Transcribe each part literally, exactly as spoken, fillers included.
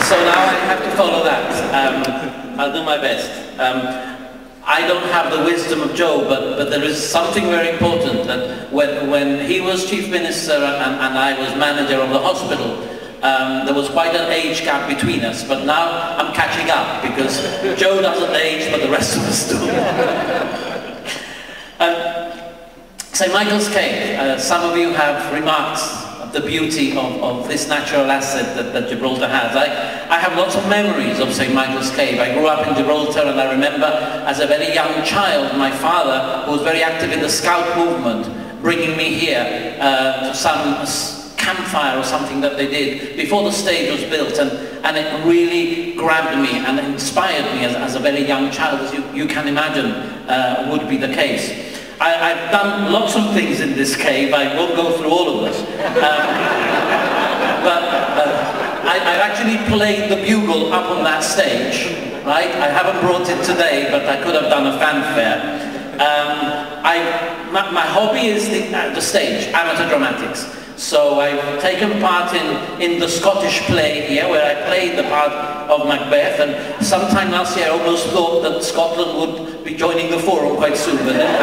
So now I have to follow that. Um, I'll do my best. Um, I don't have the wisdom of Joe, but, but there is something very important, that when, when he was Chief Minister and, and I was manager of the hospital, um, there was quite an age gap between us, but now I'm catching up, because Joe doesn't age, but the rest of us do. um, Saint Michael's Cave, uh, some of you have remarked the beauty of, of this natural asset that, that Gibraltar has. I, I have lots of memories of Saint Michael's Cave. I grew up in Gibraltar, and I remember as a very young child my father, who was very active in the Scout movement, bringing me here uh, to some campfire or something that they did before the stage was built, and, and it really grabbed me and inspired me as, as a very young child, as you, you can imagine uh, would be the case. I, I've done lots of things in this cave. I won't go through all of them. Um, but uh, I, I've actually played the bugle up on that stage, right? I haven't brought it today, but I could have done a fanfare. Um, I, my, my hobby is the, uh, the stage, amateur dramatics. So I've taken part in, in the Scottish play here, where I played the part of Macbeth, and sometime last year I almost thought that Scotland would be joining the forum quite soon, but then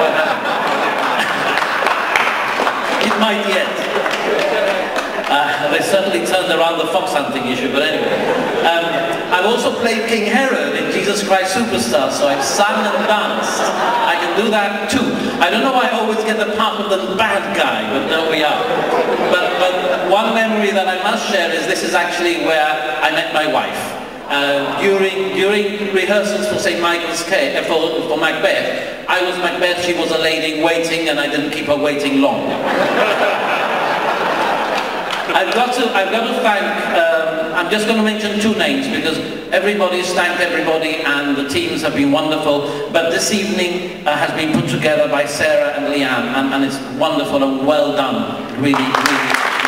it might yet. Uh, they certainly turned around the fox hunting issue, but anyway. Um, I've also played King Herod in Jesus Christ Superstar, so I've sung and danced. I can do that too. I don't know why I always get the part of the bad guy, but there we are. But, but one memory that I must share is this is actually where I met my wife. Uh, during, during rehearsals for Saint Michael's Cave, uh, for, for Macbeth, I was Macbeth, she was a lady waiting, and I didn't keep her waiting long. I've got to, I've got to thank, um, I'm just going to mention two names, because everybody's thanked everybody and the teams have been wonderful, but this evening uh, has been put together by Sarah and Leanne, and, and it's wonderful and well done, really, really.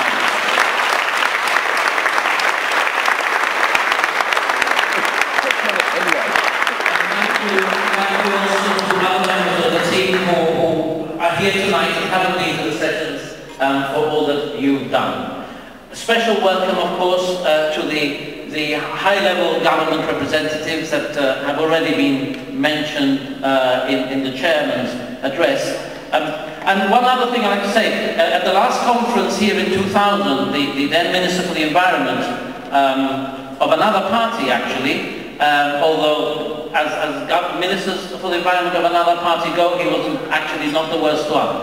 Here tonight and haven't been to the sessions um, for all that you've done. A special welcome, of course, uh, to the, the high-level government representatives that uh, have already been mentioned uh, in, in the chairman's address. Um, and one other thing I'd like to say, uh, at the last conference here in two thousand, the, the then Minister for the Environment, um, of another party actually, Um, although as, as ministers for the environment of another party go, he wasn't actually not the worst one.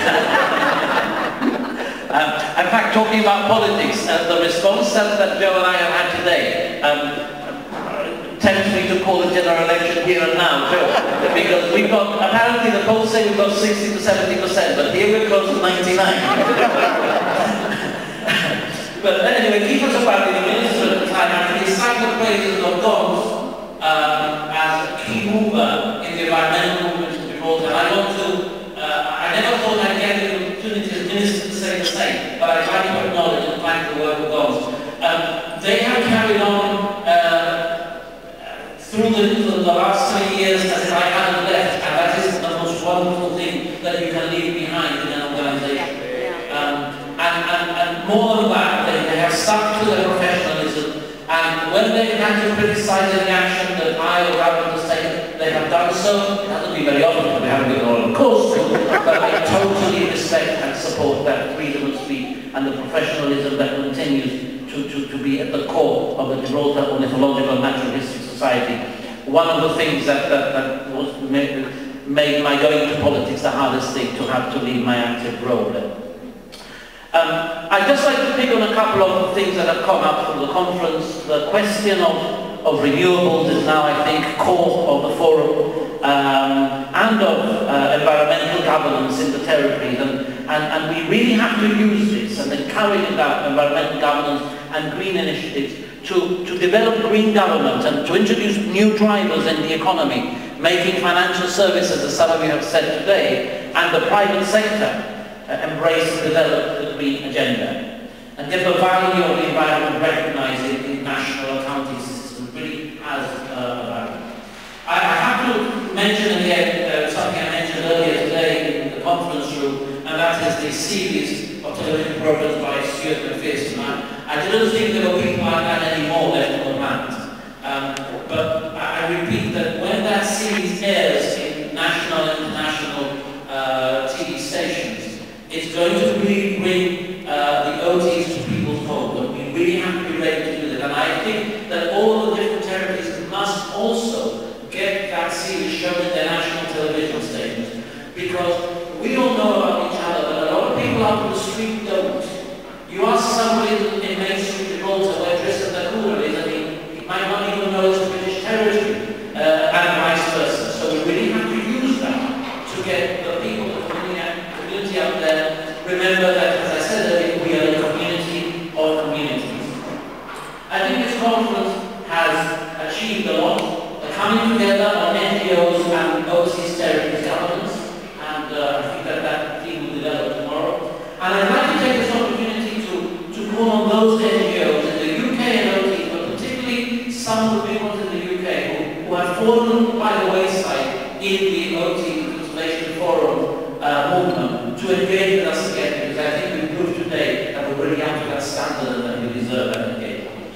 um, in fact, talking about politics, uh, the response that, that Joe and I have had today um, tempts me to call a general election here and now, Joe, because we've got, apparently the polls say we've got sixty to seventy percent, but here we're close to ninety-nine. But anyway, keep us about the minister at the time actually sang the praises of God um, as a key mover in the environmental movement in Gibraltar. And I want to, uh, I never thought I'd get the opportunity as minister to say the same, but I try to acknowledge and thank the work of God. Um, they have carried on uh, through the, the last twenty years as if I hadn't left, and that is the most wonderful thing that you can leave behind in an organisation. Um, and, and, and more than that, they, they have stuck to their professionalism, and when they had to criticise any action that I or government has taken, they have done so. It hasn't been very often, because they haven't been all on course, but they totally respect and support that freedom of speech and the professionalism that continues to, to, to be at the core of the Gibraltar Ornithological and Natural History Society. One of the things that, that, that was made, made my going into politics the hardest thing, to have to leave my active role there. Um, I'd just like to pick on a couple of things that have come up from the conference. The question of, of renewables is now, I think, core of the forum, um, and of uh, environmental governance in the territories. And, and, and we really have to use this and encourage that environmental governance and green initiatives to, to develop green government and to introduce new drivers in the economy, making financial services, as some of you have said today, and the private sector embrace and develop the green agenda, and give the value of the environment recognised in the national accounting system really has uh, a value. I, I have to mention again uh, something I mentioned earlier today in the conference room, and that is the series of television programs by Stuart McPherson. I, I didn't think there were people like that anymore left on the planet. Um, but I, I repeat that when that series airs in national and international uh, T V stations, it's going to really bring uh, the O Ts to people's homes, and we really have to be ready to do that. And I think that all the different territories must also get that series shown in their national television stations, because we all know about each other, but a lot of people out on the street don't. You ask somebody in Main Street, Gibraltar, where Tristan da Cunha is, and he, he might not even know it's British territory, uh, and vice versa. So we really have to use that to get the people, the community, community out there. Remember that, as I said earlier, we are a community of communities. I think this conference has achieved a lot. The coming together on N G Os and overseas territories governments, and uh, I think that that team will develop tomorrow. And I'd like to take this opportunity on those N G Os in the U K and O T, but particularly some of the big ones in the U K who, who have fallen by the wayside in the O T Conservation Forum uh, movement, to engage with us again, because I think we proved today that we're really up to that standard and that we deserve that engagement.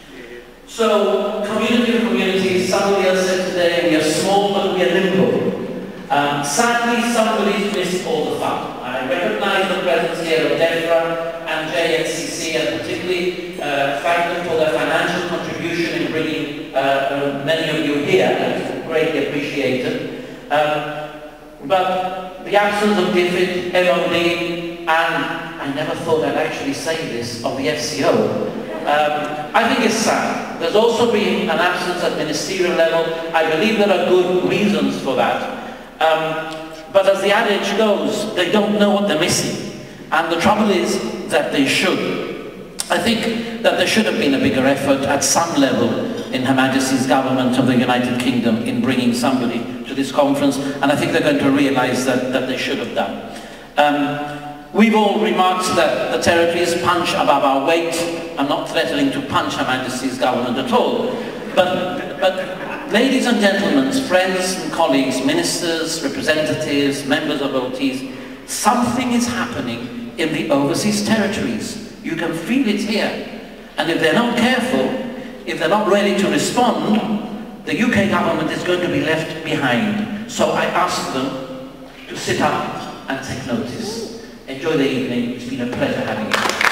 So, community of communities, somebody else said today, we are small but we are nimble. Um, sadly, somebody's missed all the fun. I recognize the presence here of DEFRA and J N C C, and particularly uh, thank them for their financial contribution in bringing uh, uh, many of you here. That's greatly appreciated. Um, but the absence of D F I D, M O D, and I never thought I'd actually say this, of the F C O, um, I think it's sad. There's also been an absence at ministerial level. I believe there are good reasons for that. Um, but as the adage goes, they don't know what they're missing. And the trouble is that they should. I think that there should have been a bigger effort at some level in Her Majesty's government of the United Kingdom in bringing somebody to this conference, and I think they're going to realise that, that they should have done. Um, we've all remarked that the territories punch above our weight. I'm not threatening to punch Her Majesty's government at all, but, but ladies and gentlemen, friends and colleagues, ministers, representatives, members of O Ts, something is happening in the overseas territories. You can feel it here. And if they're not careful, if they're not ready to respond, the U K government is going to be left behind. So I ask them to sit up and take notice. Enjoy the evening. It's been a pleasure having you.